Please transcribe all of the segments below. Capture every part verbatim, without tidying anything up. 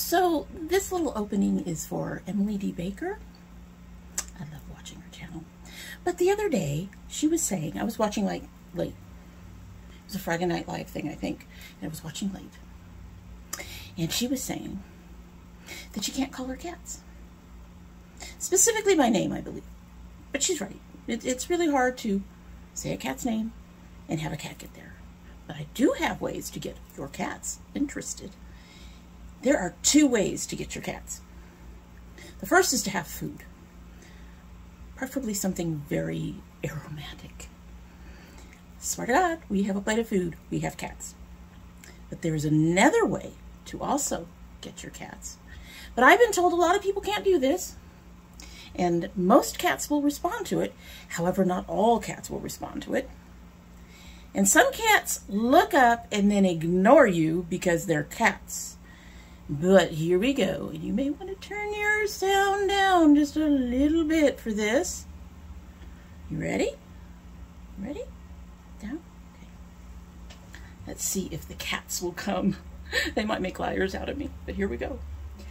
So this little opening is for Emily D. Baker. I love watching her channel. But the other day, she was saying, I was watching like late. It was a Friday Night Live thing, I think. And I was watching late. And she was saying that she can't call her cats. Specifically by name, I believe. But she's right. It, it's really hard to say a cat's name and have a cat get there. But I do have ways to get your cats interested. There are two ways to get your cats. The first is to have food. Preferably something very aromatic. Swear to God, we have a plate of food. We have cats. But there's another way to also get your cats. But I've been told a lot of people can't do this. And most cats will respond to it. However, not all cats will respond to it. And some cats look up and then ignore you because they're cats. But here we go. You may want to turn your sound down just a little bit for this. You ready? Ready? Down? Okay. Let's see if the cats will come. They might make liars out of me, but here we go.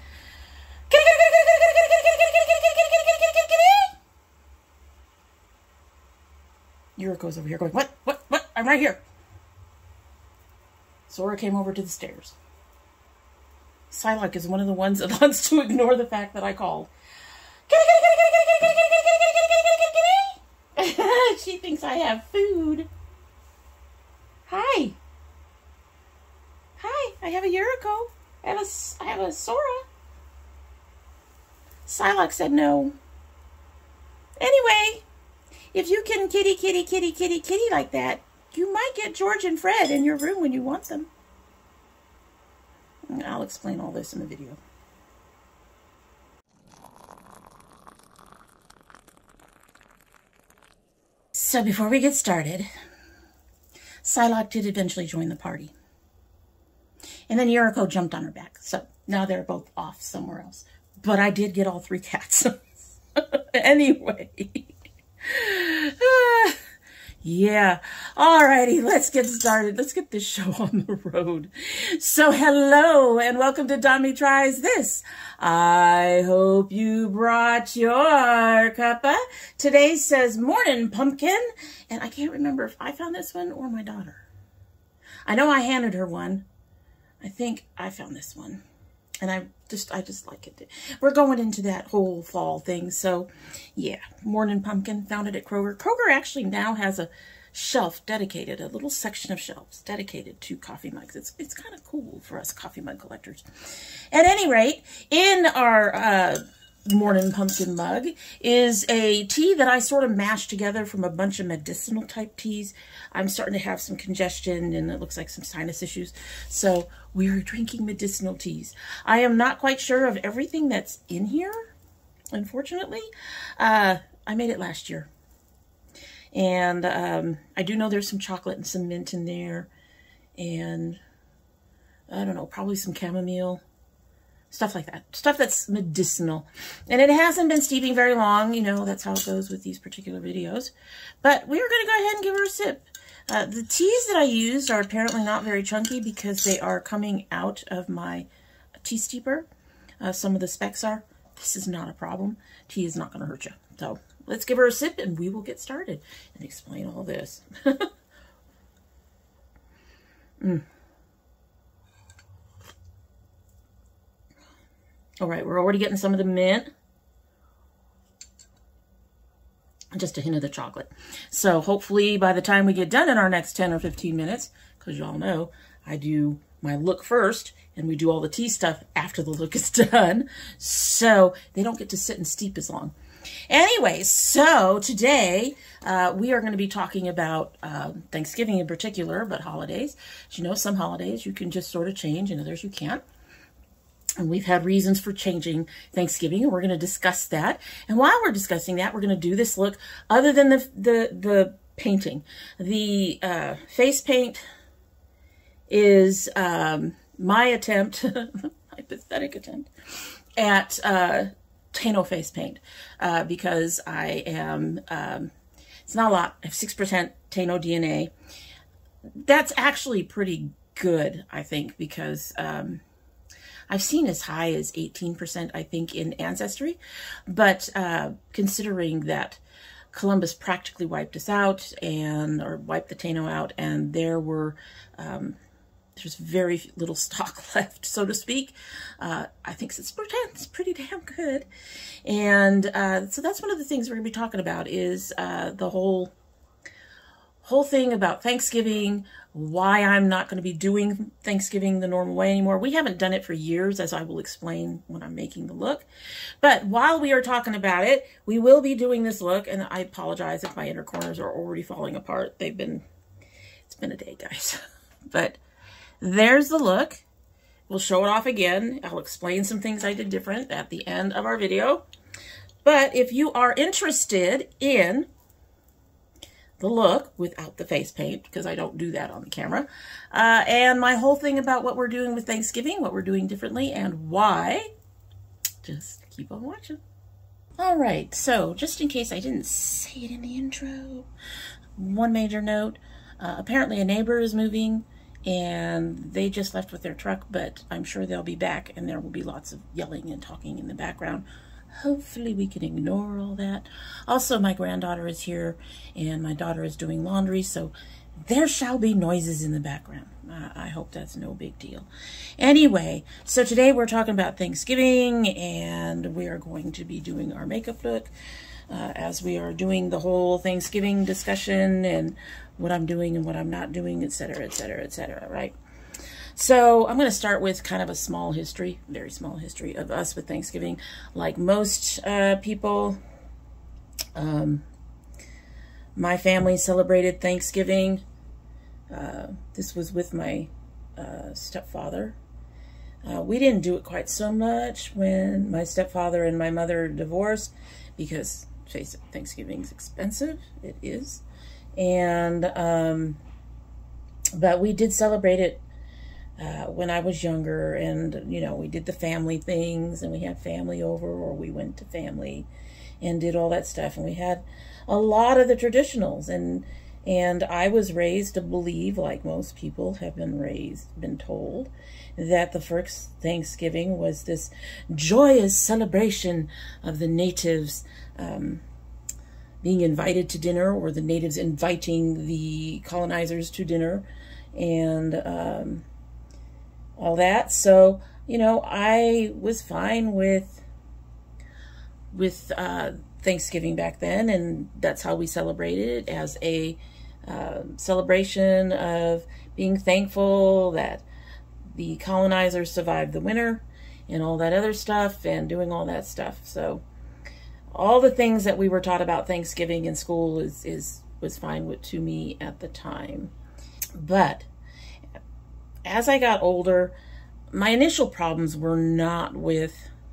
Yuriko's over here going, what, what, what? I'm right here. Sora came over to the stairs. Psylocke is one of the ones that wants to ignore the fact that I called. She thinks I have food. Hi. Hi, I have a Yuriko. I have a, I have a Sora. Psylocke said no. Anyway, if you can kitty, kitty, kitty, kitty, kitty like that, you might get George and Fred in your room when you want them. I'll explain all this in the video. So before we get started, Psylocke did eventually join the party. And then Yuriko jumped on her back. So now they're both off somewhere else. But I did get all three cats. Anyway. uh, yeah. Alrighty, let's get started. Let's get this show on the road. So hello and welcome to Domytriesthis. I hope you brought your cuppa. Today says morning pumpkin. And I can't remember if I found this one or my daughter. I know I handed her one. I think I found this one. And I just, I just like it. We're going into that whole fall thing. So, yeah. Morning pumpkin. Found it at Kroger. Kroger actually now has a shelf dedicated, a little section of shelves dedicated to coffee mugs. It's, it's kind of cool for us coffee mug collectors. At any rate, in our uh, morning pumpkin mug is a tea that I sort of mashed together from a bunch of medicinal type teas. I'm starting to have some congestion and it looks like some sinus issues. So we're drinking medicinal teas. I am not quite sure of everything that's in here, unfortunately. Uh, I made it last year. And um, I do know there's some chocolate and some mint in there. And I don't know, probably some chamomile. Stuff like that. Stuff that's medicinal. And it hasn't been steeping very long. You know, that's how it goes with these particular videos. But we are going to go ahead and give her a sip. Uh, the teas that I used are apparently not very chunky because they are coming out of my tea steeper. Uh, some of the specs are. This is not a problem. Tea is not going to hurt you. So let's give her a sip and we will get started and explain all this. mm. All right, we're already getting some of the mint. Just a hint of the chocolate. So hopefully by the time we get done in our next ten or fifteen minutes, because y'all know I do my look first and we do all the tea stuff after the look is done. So they don't get to sit and steep as long. Anyway, so today uh, we are going to be talking about uh, Thanksgiving in particular, but holidays. As you know, some holidays you can just sort of change and others you can't. And we've had reasons for changing Thanksgiving, and we're going to discuss that. And while we're discussing that, we're going to do this look other than the the, the painting. The uh, face paint is um, my attempt, my pathetic attempt, at uh, Tano face paint uh, because I am, um, it's not a lot, I have six percent Tano D N A. That's actually pretty good, I think, because... Um, I've seen as high as eighteen percent, I think, in Ancestry. But uh, considering that Columbus practically wiped us out, and or wiped the Taino out, and there were um, there's very little stock left, so to speak. Uh, I think it's pretty, it's pretty damn good. And uh, so that's one of the things we're going to be talking about is uh, the whole whole thing about Thanksgiving, why I'm not going to be doing Thanksgiving the normal way anymore. We haven't done it for years, as I will explain when I'm making the look. But while we are talking about it, we will be doing this look, and I apologize if my inner corners are already falling apart. They've been, it's been a day, guys. But there's the look. We'll show it off again. I'll explain some things I did different at the end of our video. But if you are interested in the look without the face paint, because I don't do that on the camera, uh, and my whole thing about what we're doing with Thanksgiving, what we're doing differently, and why, just keep on watching. All right, so just in case I didn't say it in the intro, one major note, uh, apparently a neighbor is moving, and they just left with their truck, but I'm sure they'll be back, and there will be lots of yelling and talking in the background. Hopefully we can ignore all that. Also, my granddaughter is here, and my daughter is doing laundry, so there shall be noises in the background. Uh, I hope that's no big deal. Anyway, so today we're talking about Thanksgiving, and we are going to be doing our makeup look uh, as we are doing the whole Thanksgiving discussion and what I'm doing and what I'm not doing, et cetera, et cetera, et cetera, right? So I'm going to start with kind of a small history, very small history of us with Thanksgiving. Like most uh, people, um, my family celebrated Thanksgiving. Uh, this was with my uh, stepfather. Uh, we didn't do it quite so much when my stepfather and my mother divorced because, face it, Thanksgiving's expensive. It is. And, um, but we did celebrate it Uh, when I was younger, and, you know, we did the family things, and we had family over, or we went to family and did all that stuff, and we had a lot of the traditionals, and and I was raised to believe, like most people have been raised, been told, that the first Thanksgiving was this joyous celebration of the natives um, being invited to dinner, or the natives inviting the colonizers to dinner, and um, all that. So, you know, I was fine with with uh, Thanksgiving back then, and that's how we celebrated it, as a uh, celebration of being thankful that the colonizers survived the winter and all that other stuff, and doing all that stuff. So all the things that we were taught about Thanksgiving in school is, is was fine with to me at the time. But as I got older, my initial problems were not with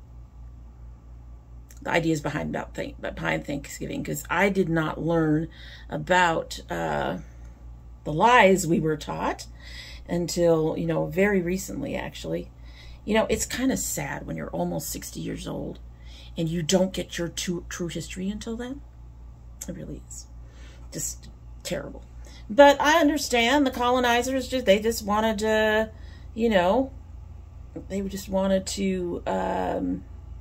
the ideas behind about th behind Thanksgiving, because I did not learn about uh, the lies we were taught until, you know, very recently, actually. You know, it's kind of sad when you're almost sixty years old and you don't get your true, true history until then. It really is just terrible. But I understand the colonizers, just they just wanted to, you know, they just wanted to um,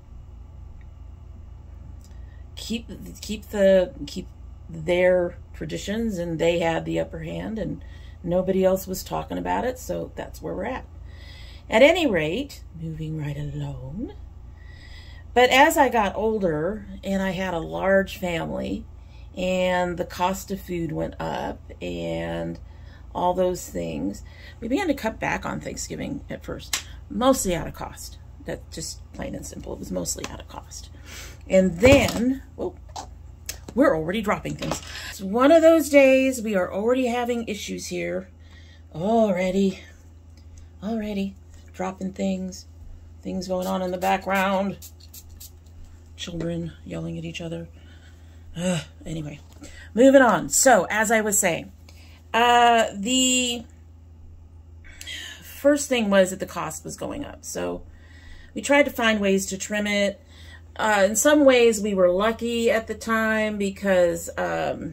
keep keep the keep their traditions, and they had the upper hand, and nobody else was talking about it. So that's where we're at. At any rate, moving right along. But as I got older and I had a large family, and the cost of food went up, and all those things, we began to cut back on Thanksgiving at first, mostly out of cost. That's just plain and simple. It was mostly out of cost. And then, oh, we're already dropping things. It's one of those days we are already having issues here. Already, already dropping things, things going on in the background, children yelling at each other. Uh, anyway, moving on. So, as I was saying, uh, the first thing was that the cost was going up. So, we tried to find ways to trim it. Uh, in some ways, we were lucky at the time because um,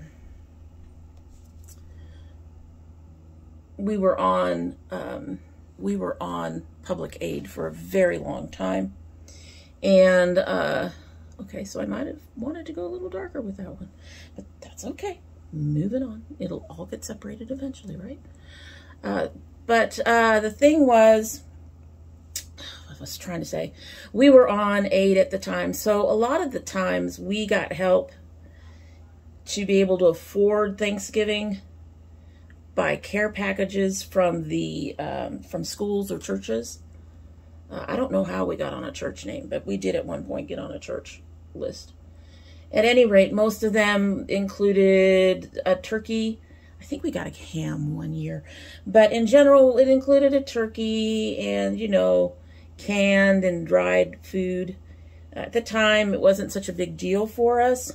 we were on um, we were on public aid for a very long time. And, uh, okay, so I might have wanted to go a little darker with that one, but that's okay. Moving on. It'll all get separated eventually, right? Uh, but uh, the thing was, I was trying to say, we were on aid at the time. So a lot of the times we got help to be able to afford Thanksgiving by care packages from the um, from schools or churches. Uh, I don't know how we got on a church name, but we did at one point get on a church list. At any rate, most of them included a turkey. I think we got a ham one year. But in general, it included a turkey and, you know, canned and dried food. At the time, it wasn't such a big deal for us.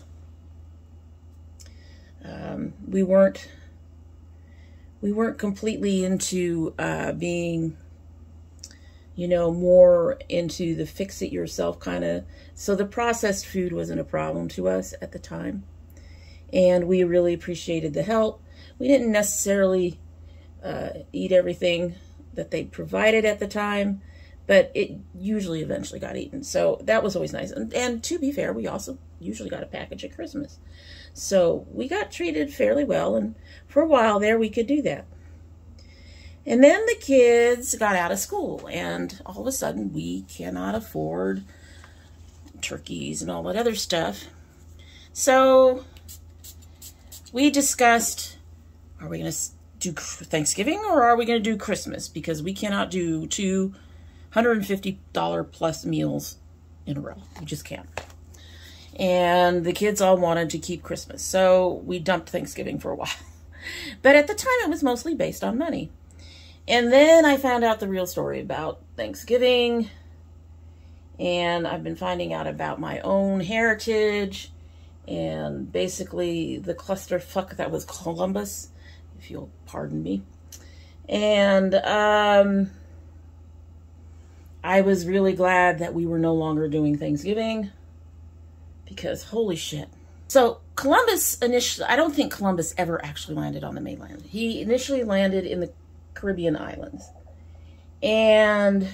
Um, we weren't, we weren't completely into uh, being... you know, more into the fix-it-yourself kind of. So the processed food wasn't a problem to us at the time. And we really appreciated the help. We didn't necessarily uh, eat everything that they provided at the time, but it usually eventually got eaten. So that was always nice. And, and to be fair, we also usually got a package at Christmas. So we got treated fairly well, and for a while there we could do that. And then the kids got out of school, and all of a sudden we cannot afford turkeys and all that other stuff. So we discussed, are we going to do Thanksgiving or are we going to do Christmas? Because we cannot do two one hundred fifty dollar plus meals in a row. We just can't. And the kids all wanted to keep Christmas. So we dumped Thanksgiving for a while. But at the time it was mostly based on money. And then I found out the real story about Thanksgiving, and I've been finding out about my own heritage, and basically the clusterfuck that was Columbus, if you'll pardon me. And um, I was really glad that we were no longer doing Thanksgiving, because holy shit. So Columbus initially, I don't think Columbus ever actually landed on the mainland. He initially landed in the Caribbean islands. And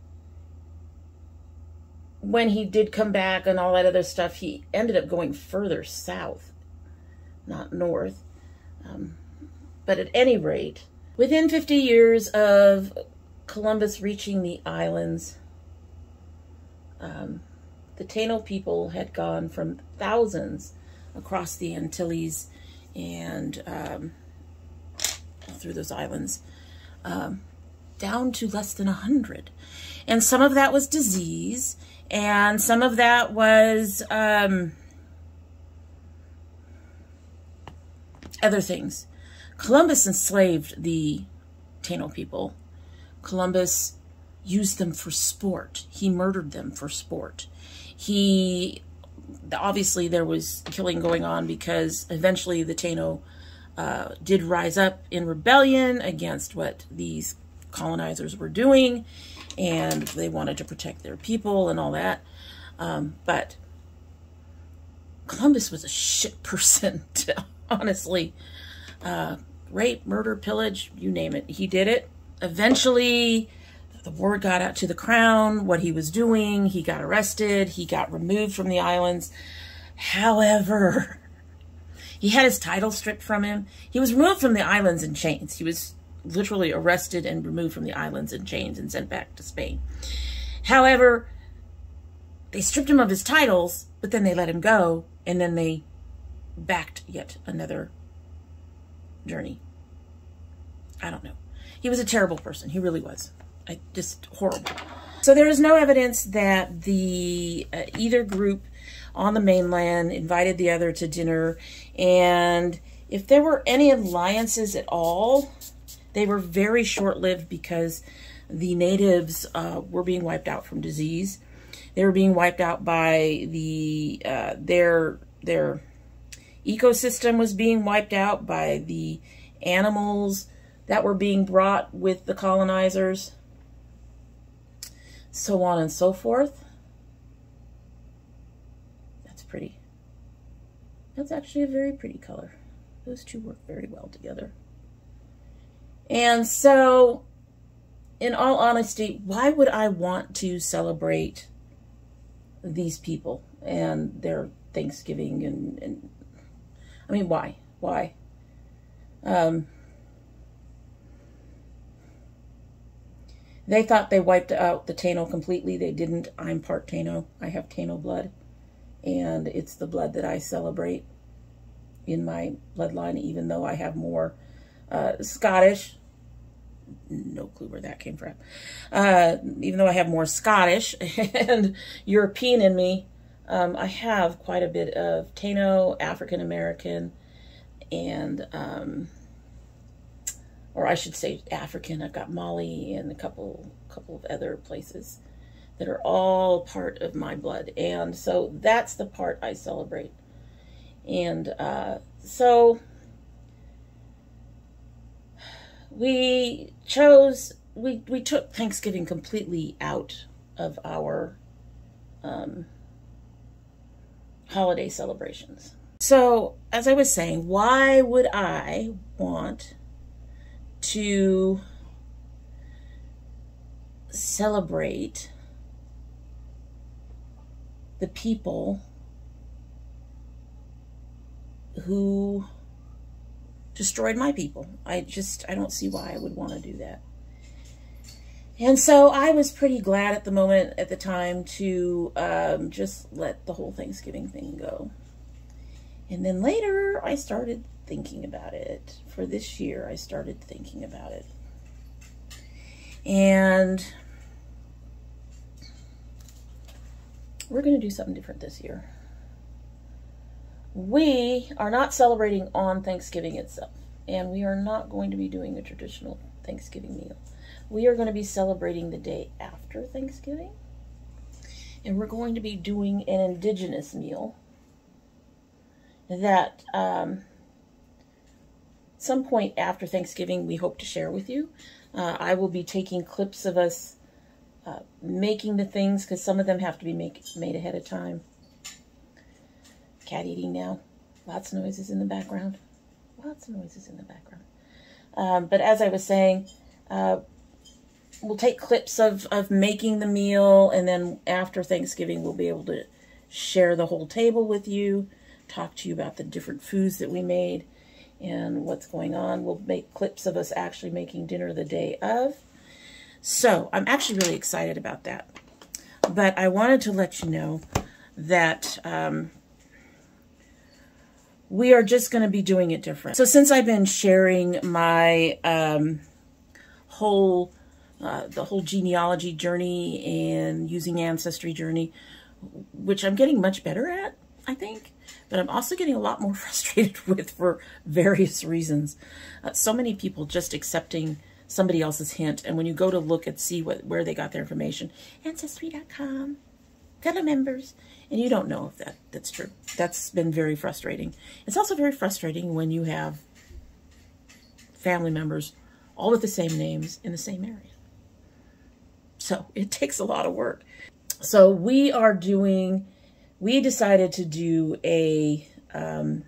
when he did come back and all that other stuff, he ended up going further south, not north. Um, but at any rate, within fifty years of Columbus reaching the islands, um, the Taino people had gone from thousands across the Antilles and um, through those islands, Um, down to less than a hundred. And some of that was disease, and some of that was um, other things. Columbus enslaved the Taino people. Columbus used them for sport. He murdered them for sport. He, obviously there was killing going on because eventually the Taino Uh, did rise up in rebellion against what these colonizers were doing, and they wanted to protect their people and all that. Um, but Columbus was a shit person, to, honestly. Uh, rape, murder, pillage, you name it. He did it. Eventually, the word got out to the crown, what he was doing. He got arrested. He got removed from the islands. However, he had his title stripped from him. He was removed from the islands in chains. He was literally arrested and removed from the islands in chains and sent back to Spain. However, they stripped him of his titles, but then they let him go, and then they backed yet another journey. I don't know. He was a terrible person. He really was. I, just horrible. So there is no evidence that the uh, either group on the mainland invited the other to dinner, and if there were any alliances at all, they were very short-lived because the natives uh, were being wiped out from disease. They were being wiped out by the uh, their their ecosystem was being wiped out by the animals that were being brought with the colonizers, so on and so forth. Pretty. That's actually a very pretty color. Those two work very well together. And so in all honesty, why would I want to celebrate these people and their Thanksgiving? And, and I mean, why? Why? Um, they thought they wiped out the Taino completely. They didn't. I'm part Taino. I have Taino blood, and it's the blood that I celebrate in my bloodline, even though I have more uh, Scottish. No clue where that came from. Uh, even though I have more Scottish and European in me, um, I have quite a bit of Taino, African American, and, um, or I should say African. I've got Mali and a couple, couple of other places that are all part of my blood. And so that's the part I celebrate. And uh, so we chose, we, we took Thanksgiving completely out of our um, holiday celebrations. So, as I was saying, why would I want to celebrate the people who destroyed my people? I just, I don't see why I would want to do that. And so I was pretty glad at the moment, at the time, to um, just let the whole Thanksgiving thing go. And then later, I started thinking about it. For this year, I started thinking about it. And we're going to do something different this year. We are not celebrating on Thanksgiving itself, and we are not going to be doing a traditional Thanksgiving meal. We are going to be celebrating the day after Thanksgiving, and we're going to be doing an indigenous meal that um, some point after Thanksgiving we hope to share with you. Uh, I will be taking clips of us uh, making the things, because some of them have to be make, made ahead of time. Cat eating now. Lots of noises in the background. Lots of noises in the background. Um, but as I was saying, uh, we'll take clips of, of making the meal, and then after Thanksgiving we'll be able to share the whole table with you, talk to you about the different foods that we made and what's going on. We'll make clips of us actually making dinner the day of. So I'm actually really excited about that. But I wanted to let you know that um, we are just going to be doing it different. So since I've been sharing my um, whole, uh, the whole genealogy journey and using Ancestry journey, which I'm getting much better at, I think, but I'm also getting a lot more frustrated with for various reasons. Uh, so many people just accepting somebody else's hint, and when you go to look and see what where they got their information, Ancestry dot com, fellow members, and you don't know if that that's true. That's been very frustrating. It's also very frustrating when you have family members all with the same names in the same area. So it takes a lot of work. So we are doing, we decided to do a, um,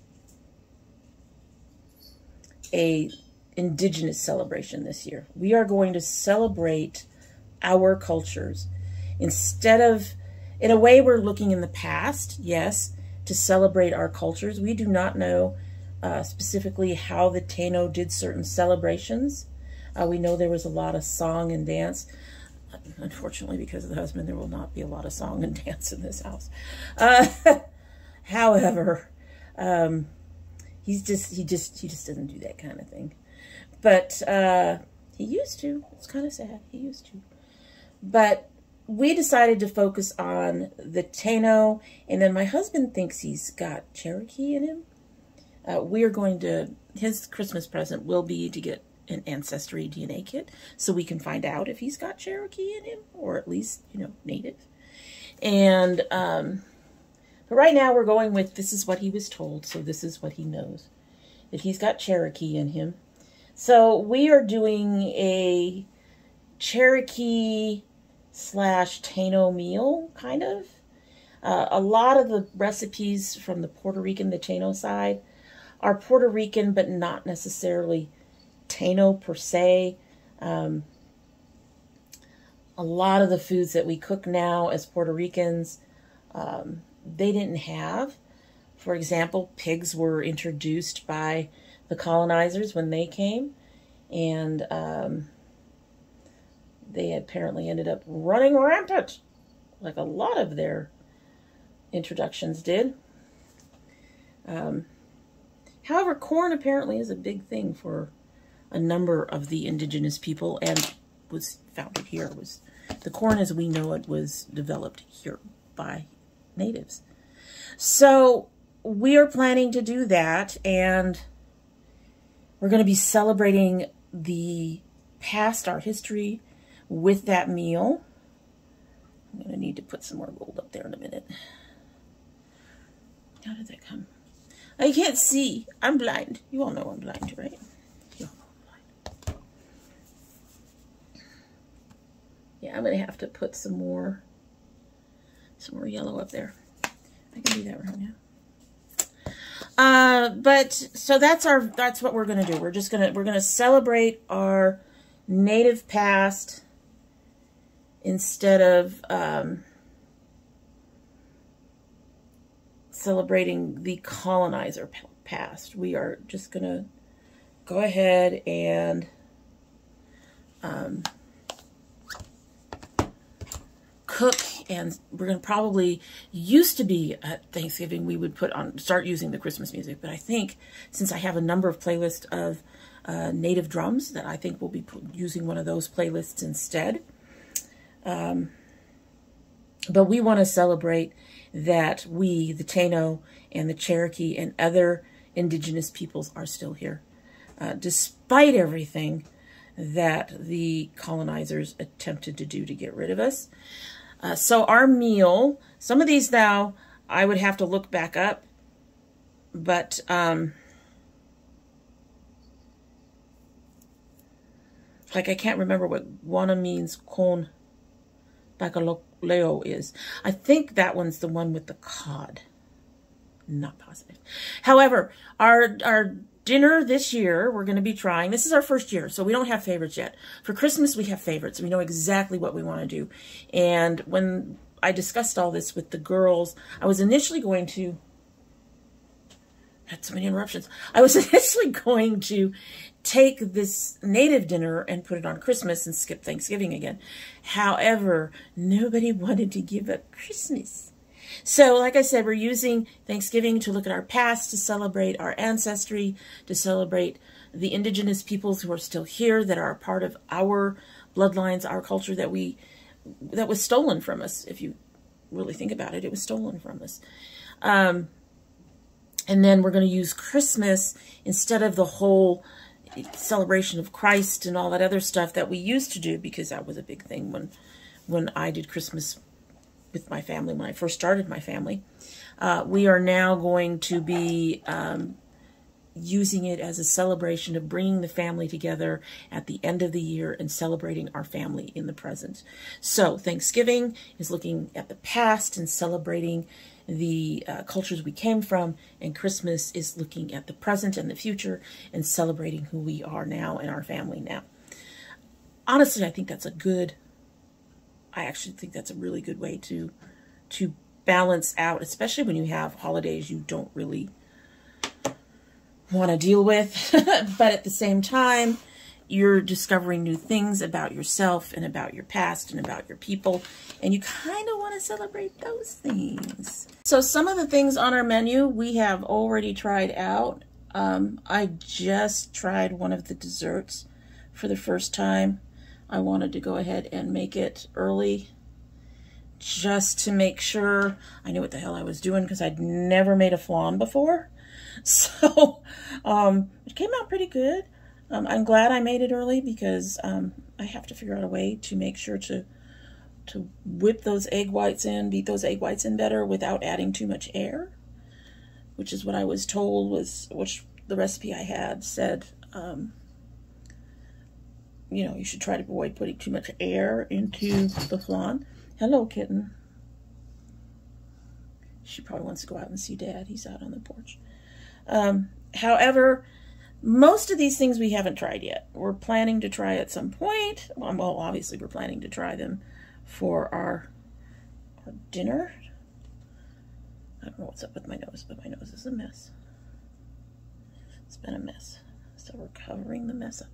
a indigenous celebration this year. We are going to celebrate our cultures. Instead of, in a way, we're looking in the past, yes, to celebrate our cultures. We do not know uh, specifically how the Taino did certain celebrations. Uh, we know there was a lot of song and dance. Unfortunately, because of the husband, there will not be a lot of song and dance in this house. Uh, however, um, he's just he just he just doesn't do that kind of thing. But uh, he used to. It's kind of sad. He used to. But we decided to focus on the Taino, and then my husband thinks he's got Cherokee in him. Uh, we are going to, his Christmas present will be to get an Ancestry D N A kit so we can find out if he's got Cherokee in him, or at least, you know, native. And, um, but right now we're going with, this is what he was told, so this is what he knows, that he's got Cherokee in him. So we are doing a Cherokee slash Taino meal, kind of. Uh, a lot of the recipes from the Puerto Rican, the Taino side, are Puerto Rican, but not necessarily Taino per se. Um, a lot of the foods that we cook now as Puerto Ricans, um, they didn't have. For example, pigs were introduced by the colonizers when they came, and um, they apparently ended up running rampant, like a lot of their introductions did. Um, however, corn apparently is a big thing for a number of the indigenous people, and was founded here. It was the corn as we know it was developed here by natives. So we are planning to do that, and we're going to be celebrating the past, our history, with that meal. I'm going to need to put some more gold up there in a minute. How did that come? I can't see. I'm blind. You all know I'm blind, right? You all know I'm blind. Yeah, I'm going to have to put some more, some more yellow up there. I can do that right now. Uh, but so that's our, that's what we're going to do. We're just going to, we're going to celebrate our native past instead of, um, celebrating the colonizer past. We are just going to go ahead and, um, cook, and we're going to probably, used to be at Thanksgiving, we would put on, start using the Christmas music, but I think since I have a number of playlists of uh, native drums, that I think we'll be using one of those playlists instead. Um, but we want to celebrate that we, the Taino and the Cherokee and other indigenous peoples are still here, uh, despite everything that the colonizers attempted to do to get rid of us. Uh, so our meal, some of these now, I would have to look back up, but um, like I can't remember what Guanimes con Bacalao is. I think that one's the one with the cod. Not positive. However, our our dinner this year, we're going to be trying, this is our first year, so we don't have favorites yet. For Christmas, we have favorites. We know exactly what we want to do. And when I discussed all this with the girls, I was initially going to, had so many interruptions. I was initially going to take this native dinner and put it on Christmas and skip Thanksgiving again. However, nobody wanted to give up Christmas. So, like I said, we're using Thanksgiving to look at our past, to celebrate our ancestry, to celebrate the indigenous peoples who are still here, that are a part of our bloodlines, our culture that we, that was stolen from us. If you really think about it, it was stolen from us. Um, and then we're going to use Christmas instead of the whole celebration of Christ and all that other stuff that we used to do, because that was a big thing when, when I did Christmas with my family, when I first started my family. Uh, we are now going to be um, using it as a celebration of bringing the family together at the end of the year and celebrating our family in the present. So Thanksgiving is looking at the past and celebrating the uh, cultures we came from, and Christmas is looking at the present and the future and celebrating who we are now and our family now. Honestly, I think that's a good I actually think that's a really good way to to balance out, especially when you have holidays you don't really want to deal with. But at the same time, you're discovering new things about yourself and about your past and about your people, and you kind of want to celebrate those things. So some of the things on our menu we have already tried out. Um, I just tried one of the desserts for the first time. I wanted to go ahead and make it early just to make sure I knew what the hell I was doing, because I'd never made a flan before. So um, it came out pretty good. Um, I'm glad I made it early, because um, I have to figure out a way to make sure to to whip those egg whites in, beat those egg whites in better without adding too much air, which is what I was told was, which the recipe I had said, um, you know, you should try to avoid putting too much air into the flan. Hello, kitten. She probably wants to go out and see Dad. He's out on the porch. Um, however, Most of these things we haven't tried yet. We're planning to try at some point. Well, obviously we're planning to try them for our, our dinner. I don't know what's up with my nose, but my nose is a mess. It's been a mess. So we're covering the mess up.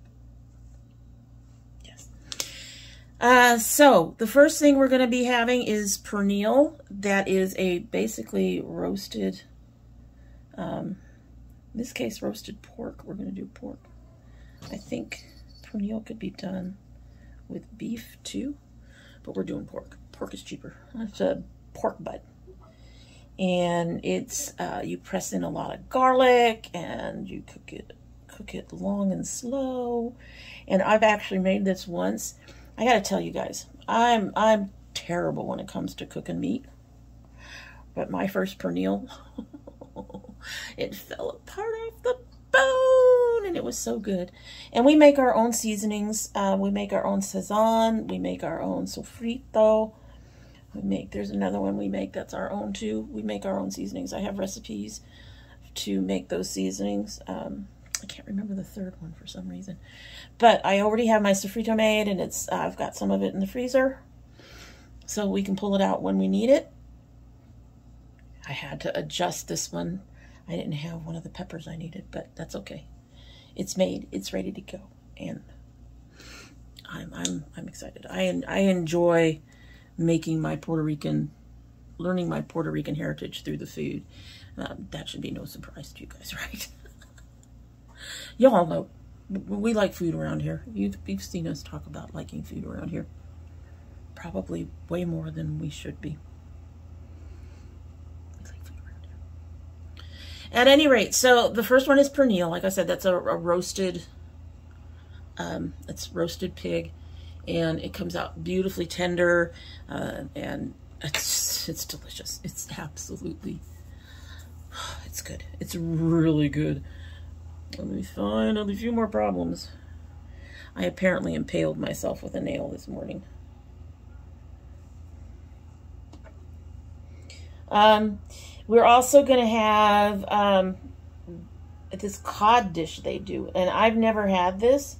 Yes. Uh, so the first thing we're going to be having is Pernil. That is a basically roasted, um, in this case, roasted pork. We're going to do pork. I think Pernil could be done with beef too, but we're doing pork. Pork is cheaper. It's a pork butt. And it's, uh, you press in a lot of garlic and you cook it, cook it long and slow. And I've actually made this once. I gotta tell you guys, I'm, I'm terrible when it comes to cooking meat. But my first Pernil, it fell apart off the bone and it was so good. And we make our own seasonings. Uh, we make our own sazon. We make our own sofrito. We make, there's another one we make that's our own too. We make our own seasonings. I have recipes to make those seasonings. Um, I can't remember the third one for some reason. But I already have my sofrito made and it's uh, I've got some of it in the freezer. So we can pull it out when we need it. I had to adjust this one. I didn't have one of the peppers I needed, but that's okay. It's made. It's ready to go. And I'm, I'm, I'm excited. I, I enjoy making my Puerto Rican, learning my Puerto Rican heritage through the food. Um, that should be no surprise to you guys, right? Y'all know, we like food around here. You've, you've seen us talk about liking food around here. Probably way more than we should be. We like food around here. At any rate, so the first one is Pernil. Like I said, that's a, a roasted, um, it's roasted pig. And it comes out beautifully tender, uh, and it's it's delicious. It's absolutely, it's good. It's really good. Let me find a few more problems. I apparently impaled myself with a nail this morning. Um, we're also going to have um, this cod dish they do, and I've never had this.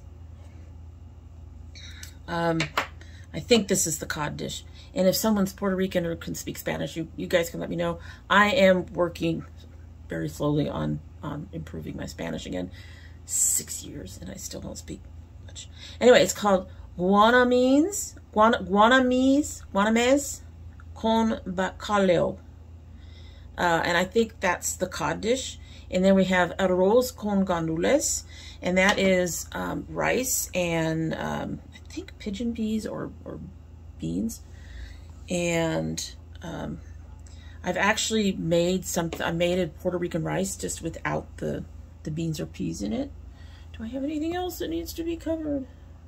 Um, I think this is the cod dish. And if someone's Puerto Rican or can speak Spanish, you, you guys can let me know. I am working very slowly on, on improving my Spanish again. Six years and I still don't speak much. Anyway, it's called Guanimes, Guan, Guanimes, Guanimes con Bacalao. Uh, and I think that's the cod dish. And then we have Arroz Con Gandules. And that is um, rice and um, I think pigeon peas or, or beans. And um, I've actually made something, I made a Puerto Rican rice just without the, the beans or peas in it. Do I have anything else that needs to be covered?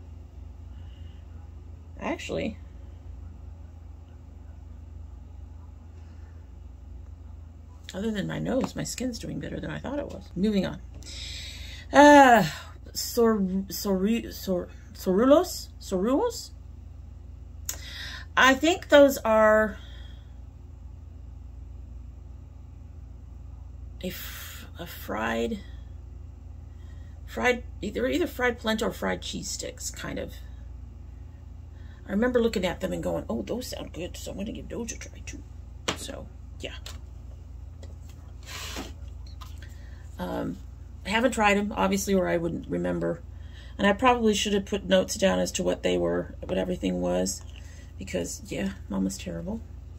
Actually, other than my nose, my skin's doing better than I thought it was. Moving on. Uh, sor, sor, sor, Sorullos? Sorullos? I think those are a, a fried, fried, either either fried polenta or fried cheese sticks, kind of. I remember looking at them and going, oh, those sound good, so I'm going to give those a try too. So, yeah. Um, I haven't tried them, obviously, or I wouldn't remember. And I probably should have put notes down as to what they were, what everything was. Because, yeah, Mama's terrible.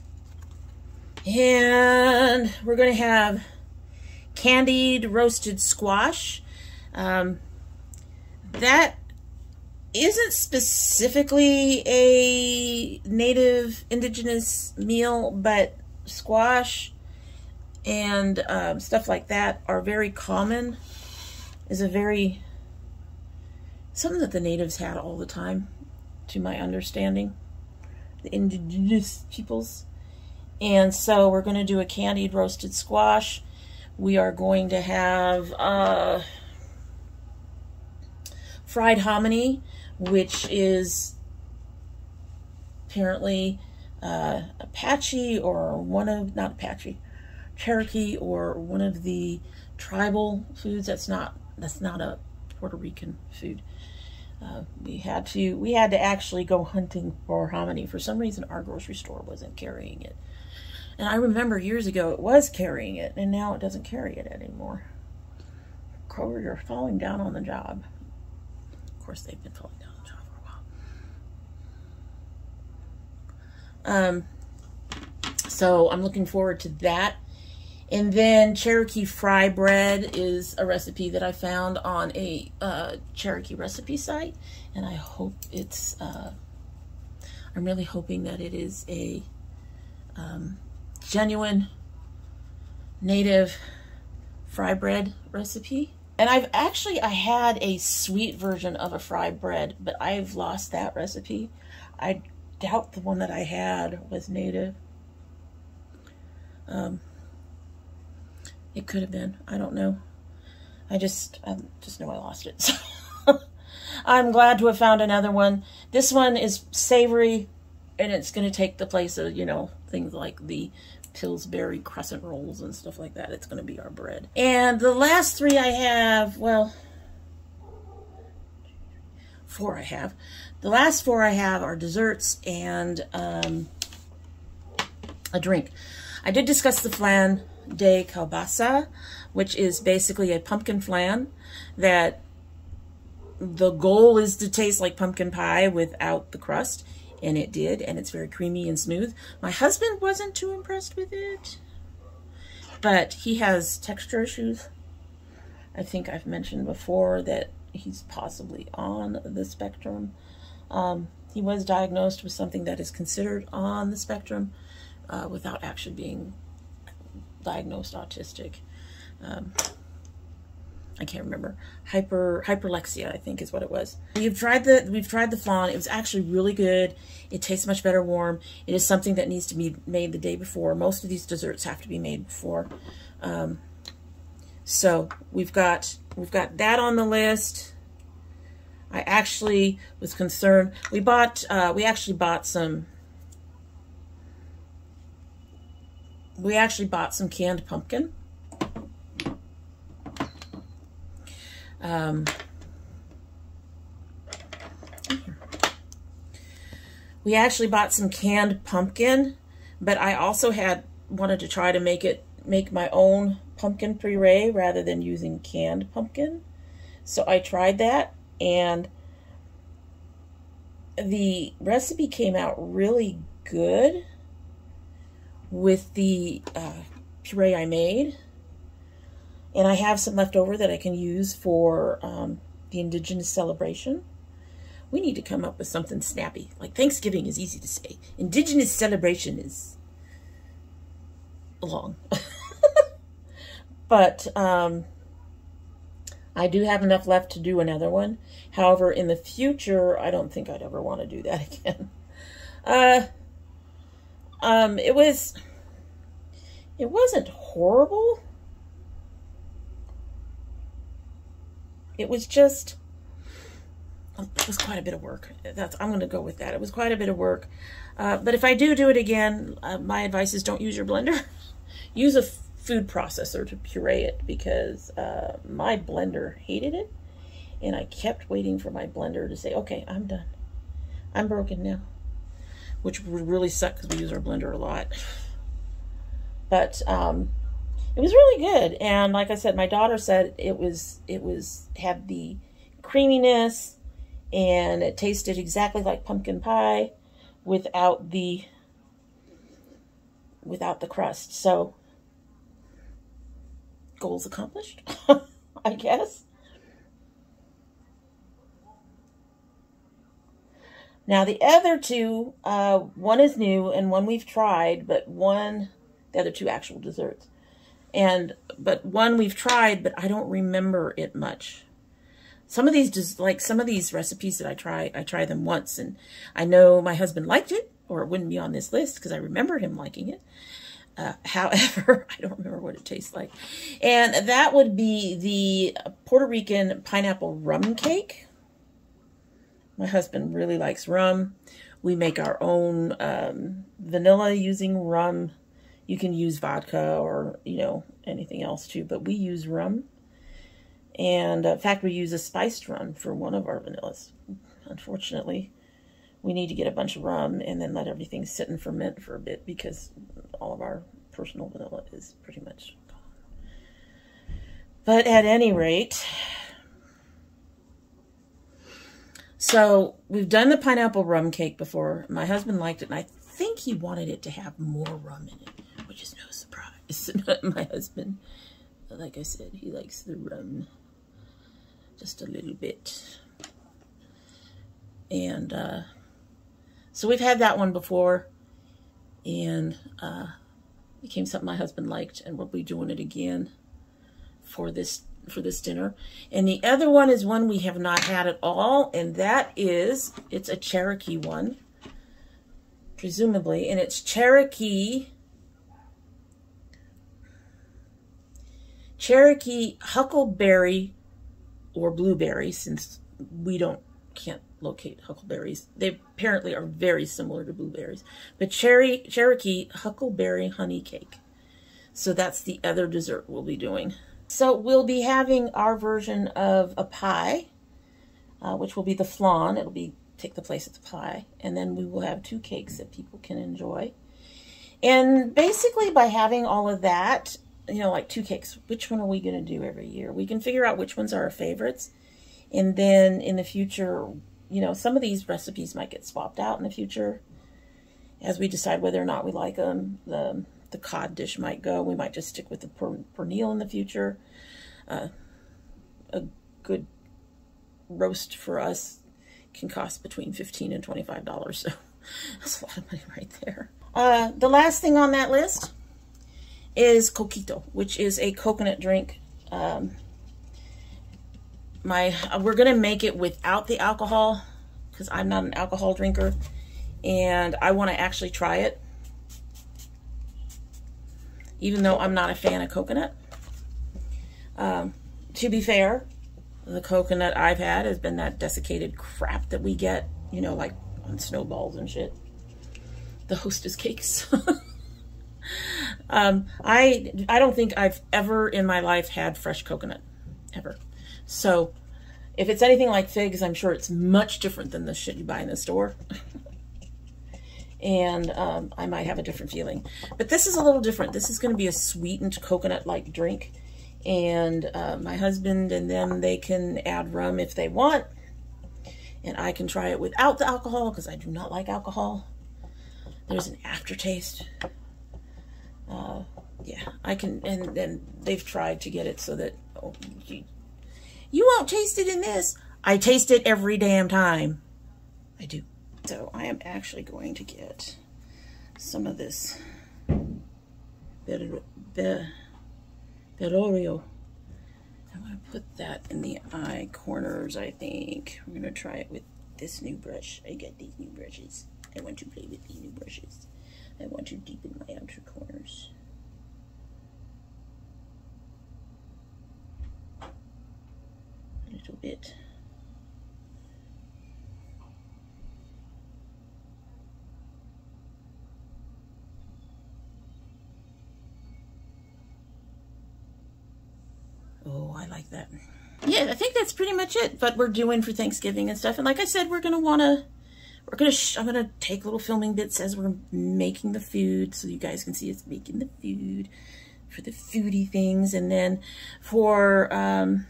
And we're going to have candied roasted squash. Um, that isn't specifically a native indigenous meal, but squash and um, stuff like that are very common. Is a very, something that the natives had all the time, to my understanding. The indigenous peoples. And so we're going to do a candied roasted squash. We are going to have uh, fried hominy, which is apparently uh, Apache or one of, not Apache, Cherokee or one of the tribal foods that's not that's not a Puerto Rican food. Uh, we had to we had to actually go hunting for hominy. For some reason, our grocery store wasn't carrying it. And I remember years ago it was carrying it, and now it doesn't carry it anymore. Kroger, you're falling down on the job. Of course, they've been falling down on the job for a while. Um, so I'm looking forward to that. And then Cherokee Fry Bread is a recipe that I found on a uh, Cherokee recipe site. And I hope it's, uh, I'm really hoping that it is a um, genuine native fry bread recipe. And I've actually, I had a sweet version of a fry bread, but I've lost that recipe. I doubt the one that I had was native. Um... It could have been. I don't know. I just, I just know I lost it. So I'm glad to have found another one. This one is savory, and it's going to take the place of, you know, things like the Pillsbury crescent rolls and stuff like that. It's going to be our bread. And the last three I have, well, four I have. The last four I have are desserts and um, a drink. I did discuss the Flan de Calabaza, which is basically a pumpkin flan that the goal is to taste like pumpkin pie without the crust, and it did, and it's very creamy and smooth. My husband wasn't too impressed with it, but he has texture issues. I think I've mentioned before that he's possibly on the spectrum. Um, he was diagnosed with something that is considered on the spectrum uh, without actually being diagnosed autistic. Um, I can't remember. Hyper hyperlexia, I think, is what it was. We've tried the we've tried the flan. It was actually really good. It tastes much better warm. It is something that needs to be made the day before. Most of these desserts have to be made before. Um, so we've got we've got that on the list. I actually was concerned. We bought uh, we actually bought some. We actually bought some canned pumpkin. Um, we actually bought some canned pumpkin, but I also had wanted to try to make it make my own pumpkin puree rather than using canned pumpkin. So I tried that, and the recipe came out really good with the uh, puree I made, and I have some left over that I can use for um, the Indigenous celebration. We need to come up with something snappy. Like Thanksgiving is easy to say. Indigenous celebration is long. But um, I do have enough left to do another one. However, in the future, I don't think I'd ever want to do that again. Uh, um, it was, it wasn't horrible. It was just, it was quite a bit of work. That's, I'm going to go with that. It was quite a bit of work. Uh, but if I do do it again, uh, my advice is don't use your blender. Use a food processor to puree it, because uh, my blender hated it. And I kept waiting for my blender to say, okay, I'm done. I'm broken now. Which would really suck because we use our blender a lot. But um, it was really good. And like I said, my daughter said it was, it was, had the creaminess, and it tasted exactly like pumpkin pie without the, without the crust. So, goals accomplished, I guess. Now the other two, uh, one is new and one we've tried, but one, the other two actual desserts. And, but one we've tried, but I don't remember it much. Some of these, just like some of these recipes that I try, I try them once, and I know my husband liked it, or it wouldn't be on this list because I remember him liking it. Uh, however, I don't remember what it tastes like. And that would be the Puerto Rican pineapple rum cake. My husband really likes rum. We make our own um, vanilla using rum. You can use vodka or, you know, anything else too, but we use rum. And uh, in fact, we use a spiced rum for one of our vanillas. Unfortunately, we need to get a bunch of rum and then let everything sit and ferment for a bit because all of our personal vanilla is pretty much gone. But at any rate, so we've done the pineapple rum cake before. My husband liked it, and I think he wanted it to have more rum in it, which is no surprise. My husband, like I said, he likes the rum just a little bit. And uh, so we've had that one before, and uh, it became something my husband liked, and we'll be doing it again for this for this dinner. And the other one is one we have not had at all, and that is, it's a Cherokee one, presumably, and it's Cherokee Cherokee Huckleberry or blueberry, since we don't can't locate huckleberries. They apparently are very similar to blueberries. But cherry Cherokee Huckleberry honey cake. So that's the other dessert we'll be doing. So we'll be having our version of a pie, uh, which will be the flan. It'll be take the place of the pie. And then we will have two cakes that people can enjoy. And basically by having all of that, you know, like two cakes, which one are we going to do every year? We can figure out which ones are our favorites. And then in the future, you know, some of these recipes might get swapped out in the future as we decide whether or not we like them. The, the cod dish might go. We might just stick with the per, Pernil in the future. Uh, a good roast for us can cost between fifteen and twenty-five dollars. So that's a lot of money right there. Uh, the last thing on that list is Coquito, which is a coconut drink. Um, my we're gonna make it without the alcohol because I'm not an alcohol drinker, and I want to actually try it, even though I'm not a fan of coconut. Um, to be fair, the coconut I've had has been that desiccated crap that we get, you know, like on snowballs and shit. The Hostess cakes. um, I I don't think I've ever in my life had fresh coconut, ever. So if it's anything like figs, I'm sure it's much different than the shit you buy in the store. And um, I might have a different feeling. But this is a little different. This is going to be a sweetened coconut-like drink. And uh, my husband and them, they can add rum if they want. And I can try it without the alcohol because I do not like alcohol. There's an aftertaste. Uh, yeah, I can, and then they've tried to get it so that, oh, you, you won't taste it in this. I taste it every damn time. I do. So I am actually going to get some of this Berorio. I'm going to put that in the eye corners, I think. We're going to try it with this new brush. I got these new brushes. I want to play with these new brushes. I want to deepen my outer corners. A little bit. Oh, I like that. Yeah, I think that's pretty much it. But we're doing for Thanksgiving and stuff. And like I said, we're gonna wanna, we're gonna, sh I'm gonna take little filming bits as we're making the food, so you guys can see us making the food for the foodie things. And then for um,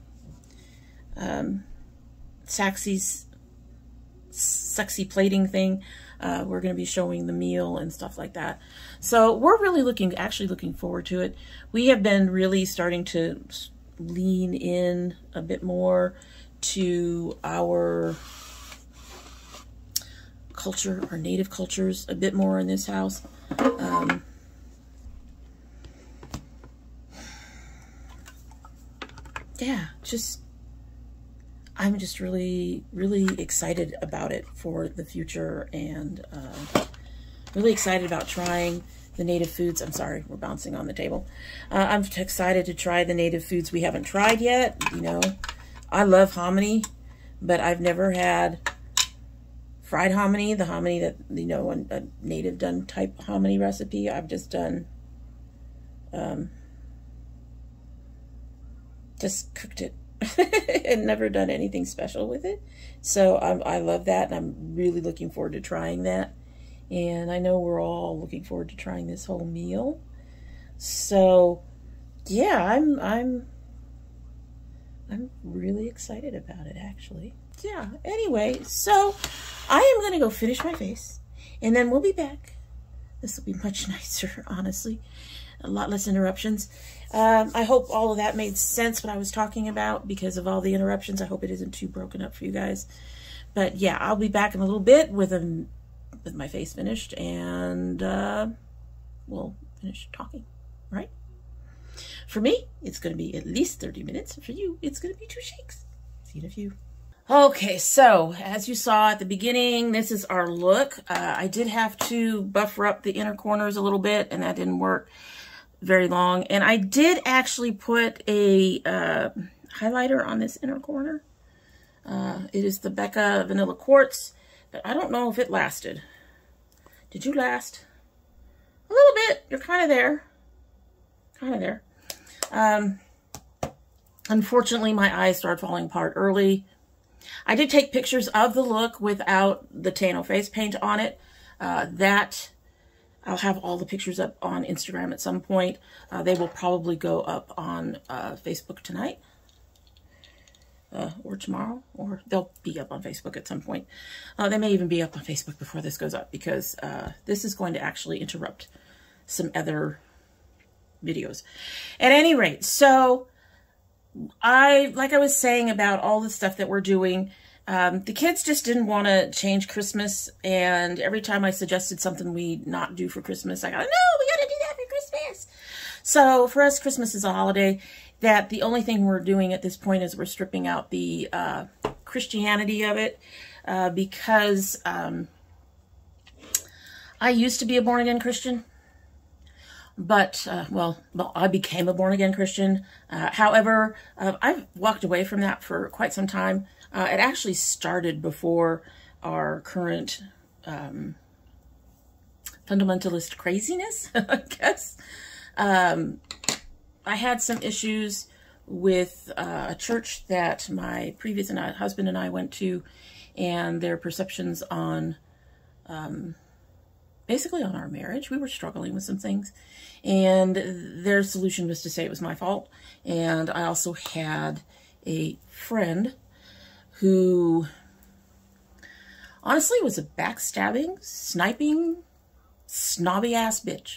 um, Saxy's sexy plating thing, uh, we're gonna be showing the meal and stuff like that. So we're really looking, actually looking forward to it. We have been really starting to lean in a bit more to our culture, our native cultures, a bit more in this house. Um, yeah, just, I'm just really, really excited about it for the future, and uh, really excited about trying the native foods. I'm sorry, we're bouncing on the table. Uh, I'm excited to try the native foods we haven't tried yet. You know, I love hominy, but I've never had fried hominy, the hominy that, you know, a, a native done type hominy recipe. I've just done um, just cooked it and never done anything special with it. So um, I love that, and I'm really looking forward to trying that. And I know we're all looking forward to trying this whole meal. So yeah, I'm I'm I'm really excited about it, actually. Yeah, anyway, so I am going to go finish my face, and then we'll be back. This will be much nicer, honestly. A lot less interruptions. Um, I hope all of that made sense, what I was talking about, because of all the interruptions. I hope it isn't too broken up for you guys. But yeah, I'll be back in a little bit with a, with my face finished, and uh, we'll finish talking, right? For me, it's going to be at least thirty minutes. For you, it's going to be two shakes. See you in a few. Okay, so as you saw at the beginning, this is our look. Uh, I did have to buffer up the inner corners a little bit, and that didn't work very long. And I did actually put a uh, highlighter on this inner corner. Uh, it is the Becca Vanilla Quartz, but I don't know if it lasted. Did you last? A little bit. You're kind of there. Kind of there. Um, unfortunately, my eyes started falling apart early. I did take pictures of the look without the Tano face paint on it. Uh, that, I'll have all the pictures up on Instagram at some point. Uh, they will probably go up on uh, Facebook tonight. Uh, or tomorrow. Or they'll be up on Facebook at some point. Uh, they may even be up on Facebook before this goes up, because uh, this is going to actually interrupt some other videos. At any rate, so I, like I was saying about all the stuff that we're doing, um, the kids just didn't want to change Christmas, and every time I suggested something we not do for Christmas, I got, no, we got to do that for Christmas. So for us, Christmas is a holiday that the only thing we're doing at this point is we're stripping out the uh, Christianity of it, uh, because um, I used to be a born-again Christian. But, uh, well, well, I became a born-again Christian. Uh, however, uh, I've walked away from that for quite some time. Uh, it actually started before our current um, fundamentalist craziness, I guess. Um, I had some issues with uh, a church that my previous and I, husband and I went to, and their perceptions on... Um, basically on our marriage. We were struggling with some things, and their solution was to say it was my fault. And I also had a friend who honestly was a backstabbing, sniping, snobby ass bitch.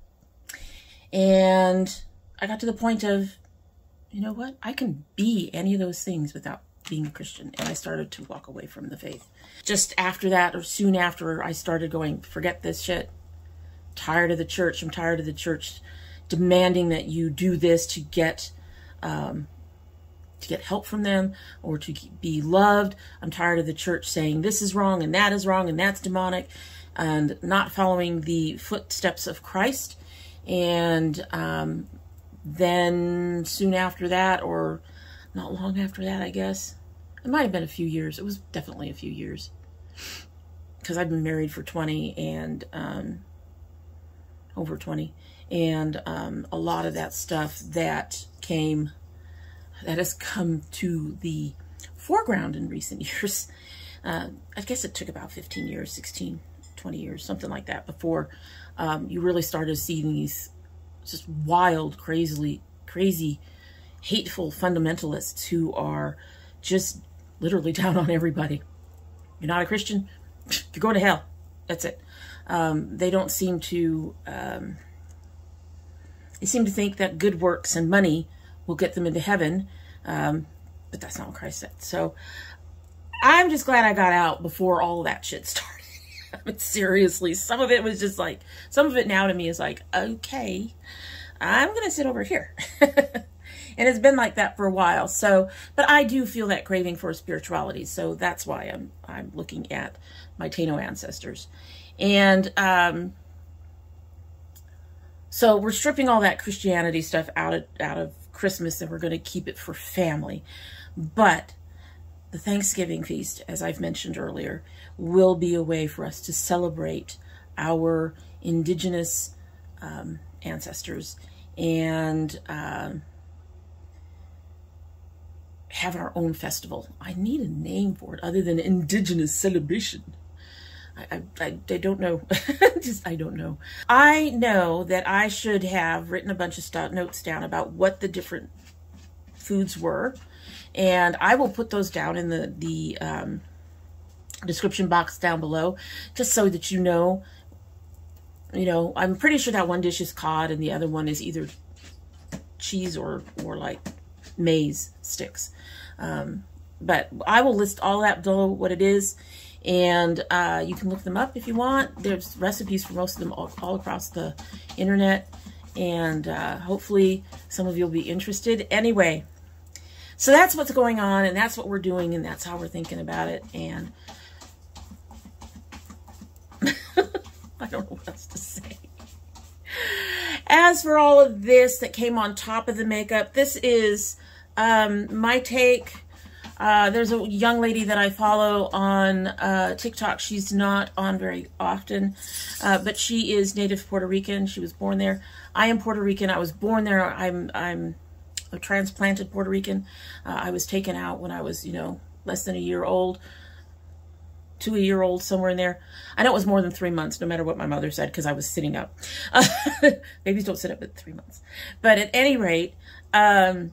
And I got to the point of, you know what? I can be any of those things without being a Christian. And I started to walk away from the faith. Just after that, or soon after, I started going, forget this shit. I'm tired of the church. I'm tired of the church demanding that you do this to get um, to get help from them, or to be loved. I'm tired of the church saying this is wrong and that is wrong and that's demonic, and not following the footsteps of Christ. And um, then soon after that, or not long after that, I guess, it might have been a few years. It was definitely a few years, because I've been married for twenty and um, over twenty, and um, a lot of that stuff that came, that has come to the foreground in recent years. Uh, I guess it took about fifteen years, sixteen, twenty years, something like that, before um, you really started seeing these just wild, crazily, crazy, hateful fundamentalists who are just literally down on everybody. You're not a Christian, you're going to hell. That's it. Um, they don't seem to, um, they seem to think that good works and money will get them into heaven. Um, but that's not what Christ said. So I'm just glad I got out before all that shit started. I mean, seriously, some of it was just like, some of it now to me is like, okay, I'm going to sit over here. And it's been like that for a while. So, but I do feel that craving for spirituality. So that's why I'm, I'm looking at my Tano ancestors. And, um, so we're stripping all that Christianity stuff out of, out of Christmas, and we're going to keep it for family. But the Thanksgiving feast, as I've mentioned earlier, will be a way for us to celebrate our indigenous um, ancestors, and um, have our own festival. I need a name for it other than indigenous celebration. I, I, I, I don't know. Just, I don't know. I know that I should have written a bunch of stuff, notes down about what the different foods were. And I will put those down in the, the um, description box down below, just so that you know, you know, I'm pretty sure that one dish is cod and the other one is either cheese or, or like maize sticks. Um, but I will list all that below what it is. And uh, you can look them up if you want. There's recipes for most of them all, all across the internet. And uh, hopefully some of you will be interested. Anyway, so that's what's going on, and that's what we're doing, and that's how we're thinking about it. And I don't know what else to say. As for all of this that came on top of the makeup, this is um, my take. Uh, there's a young lady that I follow on uh, TikTok. She's not on very often, uh, but she is native Puerto Rican. She was born there. I am Puerto Rican. I was born there. I'm I'm a transplanted Puerto Rican. Uh, I was taken out when I was, you know, less than a year old, to a year old, somewhere in there. I know it was more than three months, no matter what my mother said, because I was sitting up. Uh, babies don't sit up at three months. But at any rate, um,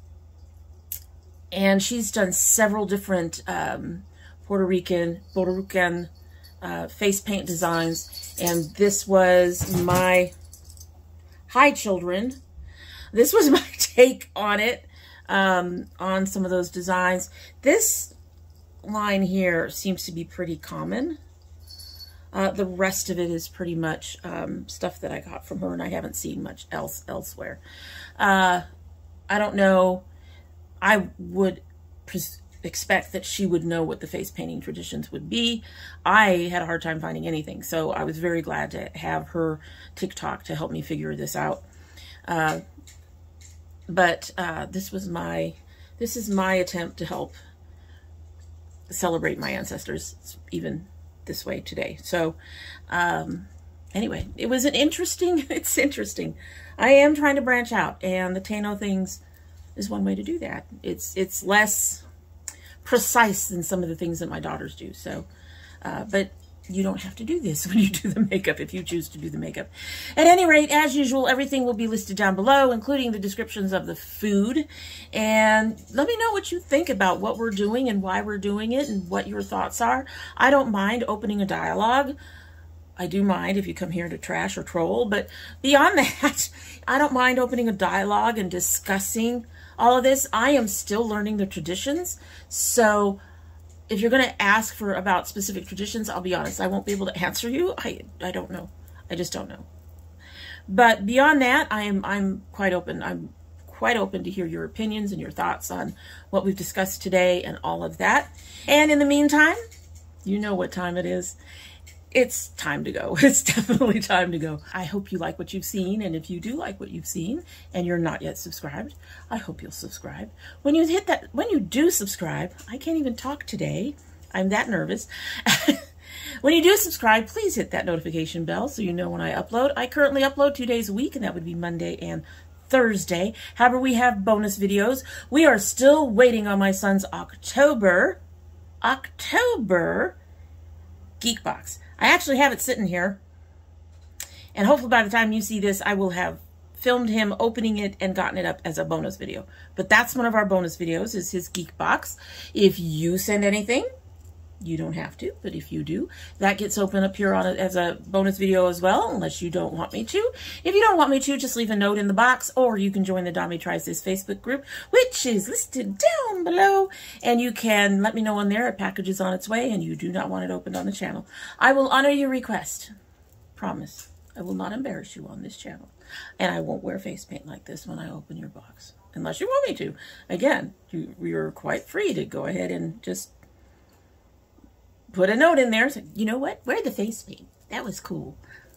and she's done several different um, Puerto Rican, Puerto Rican uh, face paint designs. And this was my, hi children, this was my take on it, um, on some of those designs. This line here seems to be pretty common. Uh, the rest of it is pretty much um, stuff that I got from her, and I haven't seen much else elsewhere. Uh, I don't know. I would expect that she would know what the face painting traditions would be. I had a hard time finding anything, so I was very glad to have her TikTok to help me figure this out. Uh, but uh, this was my, this is my attempt to help celebrate my ancestors even this way today. So um, anyway, it was an interesting, it's interesting. I am trying to branch out, and the Tano things is one way to do that. It's it's less precise than some of the things that my daughters do. So, uh, but you don't have to do this when you do the makeup if you choose to do the makeup. At any rate, as usual, everything will be listed down below, including the descriptions of the food. And let me know what you think about what we're doing and why we're doing it and what your thoughts are. I don't mind opening a dialogue. I do mind if you come here to trash or troll, but beyond that, I don't mind opening a dialogue and discussing all of this. I am still learning the traditions, so if you're going to ask for about specific traditions, I'll be honest, I won't be able to answer you. I I don't know. I just don't know. But beyond that, I am I'm quite open. I'm quite open to hear your opinions and your thoughts on what we've discussed today and all of that. And in the meantime, you know what time it is. It's time to go. It's definitely time to go. I hope you like what you've seen, and if you do like what you've seen and you're not yet subscribed, I hope you'll subscribe. When you hit that, when you do subscribe, I can't even talk today. I'm that nervous. When you do subscribe, please hit that notification bell so you know when I upload. I currently upload two days a week, and that would be Monday and Thursday. However, we have bonus videos. We are still waiting on my son's October, October Geek Box. I actually have it sitting here, and hopefully by the time you see this, I will have filmed him opening it and gotten it up as a bonus video. But that's one of our bonus videos, is his Geek Box. If you send anything, you don't have to, but if you do, that gets open up here on it as a bonus video as well, unless you don't want me to. If you don't want me to, just leave a note in the box, or you can join the Domy Tries This Facebook group, which is listed down below, and you can let me know on there a package is on its way and you do not want it opened on the channel. I will honor your request. Promise. I will not embarrass you on this channel, and I won't wear face paint like this when I open your box, unless you want me to. Again, you, you're quite free to go ahead and just put a note in there. So, you know what? Wear the face paint. That was cool.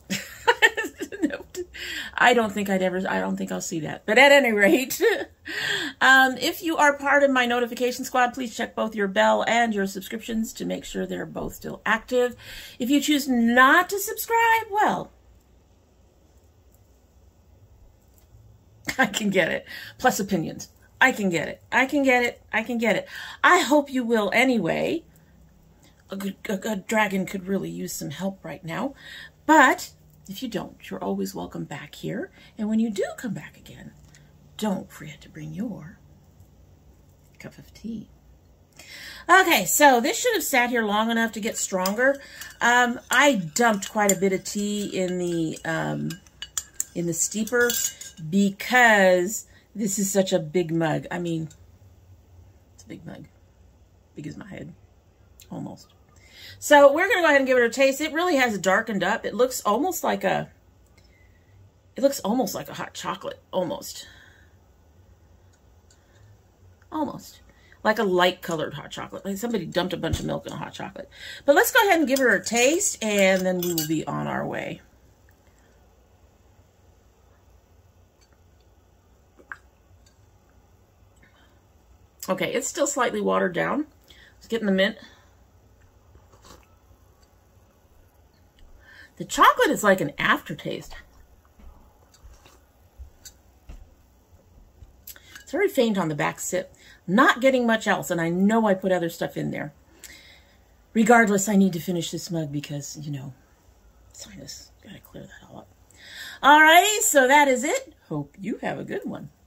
No, I don't think I'd ever, I don't think I'll see that. But at any rate, um, if you are part of my notification squad, please check both your bell and your subscriptions to make sure they're both still active. If you choose not to subscribe, well, I can get it. Plus opinions. I can get it. I can get it. I can get it. I hope you will anyway. A good a, a dragon could really use some help right now. But if you don't, you're always welcome back here. And when you do come back again, don't forget to bring your cup of tea. Okay, so this should have sat here long enough to get stronger. Um, I dumped quite a bit of tea in the um, in the steeper because this is such a big mug. I mean, it's a big mug, big as my head, almost. So we're gonna go ahead and give it a taste. It really has darkened up. It looks almost like a, it looks almost like a hot chocolate, almost, almost. Like a light colored hot chocolate. Like somebody dumped a bunch of milk in a hot chocolate. But let's go ahead and give her a taste and then we will be on our way. Okay, it's still slightly watered down. Let's get in the mint. The chocolate is like an aftertaste. It's very faint on the back sip. Not getting much else, and I know I put other stuff in there. Regardless, I need to finish this mug because, you know, sinus, gotta clear that all up. Alrighty, so that is it. Hope you have a good one.